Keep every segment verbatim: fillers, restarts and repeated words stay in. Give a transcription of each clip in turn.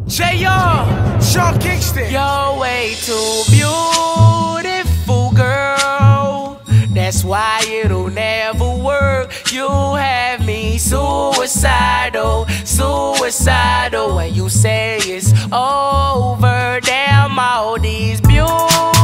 J R, Sean Kingston. You're way too beautiful, girl. That's why it'll never work. You have me suicidal, suicidal. When you say it's over, damn all these beautiful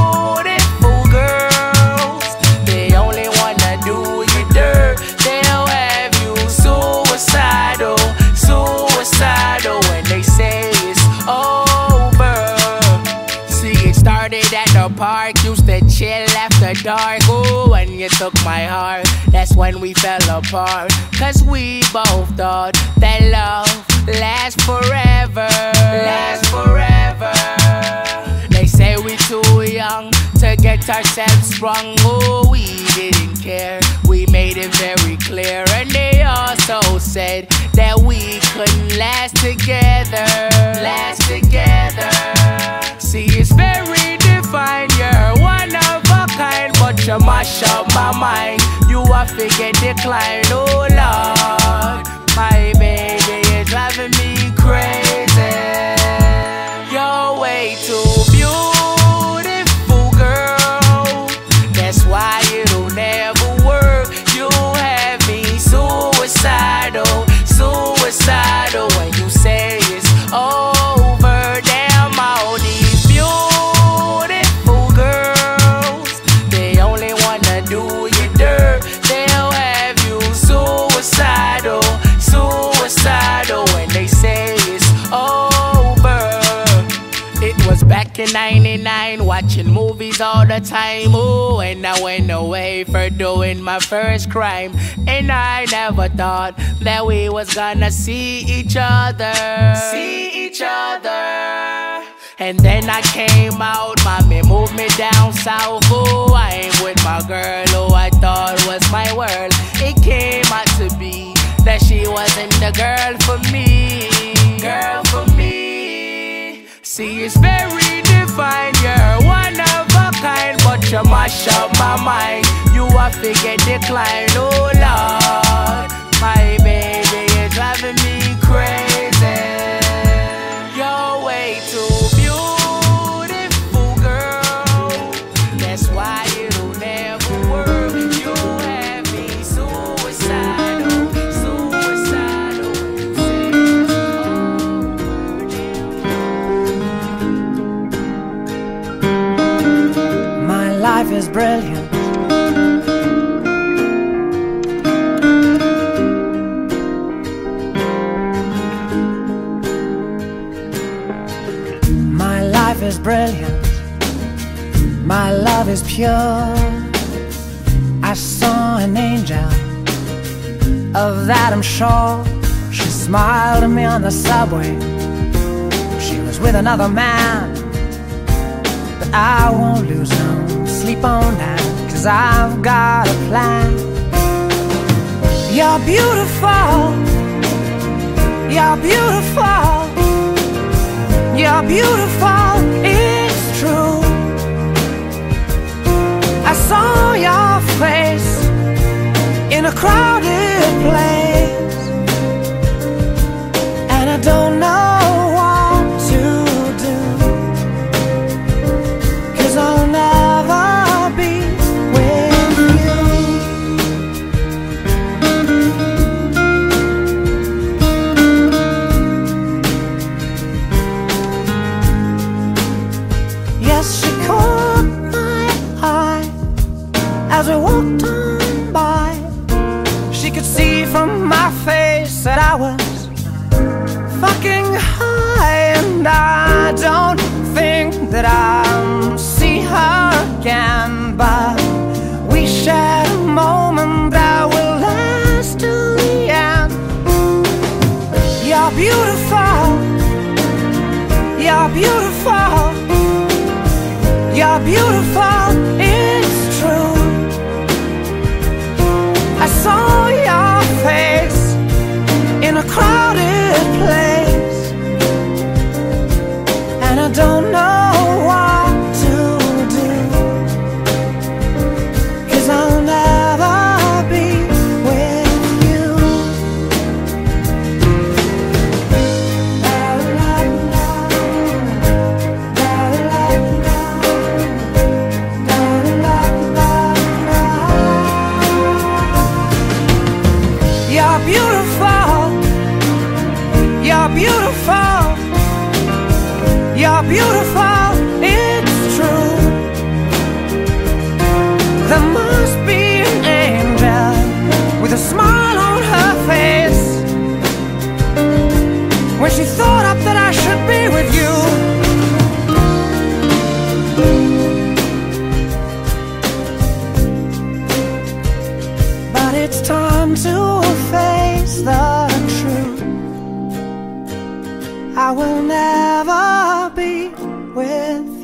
girls, they only wanna do you dirt. They'll have you suicidal, suicidal. When they say it's over. See, it started at the park, used to chill after dark. Ooh, when you took my heart, that's when we fell apart. Cause we both thought that love lasts forever, lasts forever. They say we too young to get ourselves sprung. Oh, we didn't care, we made it very clear. And they also said that we couldn't last together, last together. See, it's very defined, you're one of a kind, but you mash up my mind. You a figure decline, oh Lord. My baby, you're driving me crazy. You're way too beautiful, girl. That's why it'll never work. You have me suicidal, suicidal. When you say it's over, damn all these beautiful girls, they only wanna do you dirt. They'll have you suicidal, suicidal. When they say it's over. It was back in ninety-nine, watching movies all the time. Ooh, and I went away for doing my first crime. And I never thought that we was gonna see each other, see each other. And then I came out, mommy moved me down south. Oh, I ain't with my girl who I thought was my world. It came out to be that she wasn't the girl for me, girl for me. See, it's very defined, you're one of a kind, but you mash up my mind. You a figure decline, oh Lord. My baby, you're driving me crazy. You're way too beautiful, girl. That's why it'll never work. You have me suicidal, suicidal. My life is brilliant. My life is brilliant. My love is pure. I saw an angel, of that I'm sure. She smiled at me on the subway. She was with another man, but I won't lose no sleep on that, cause I've got a plan. You're beautiful, you're beautiful, you're beautiful, it's true. I saw your face in a crowded place, and I don't know what to do, cause I'll never be with you. Yes, she caught my eye as we walked on by. She could see from my face that I was fucking high, and I don't think that I'll see her again, but we shared a moment that will last till the end. You're beautiful, you're beautiful, you're beautiful, it's true. I saw your face in a crowded place, and I don't know what to do, cause I'll never be with you. La, la, la. I will never be with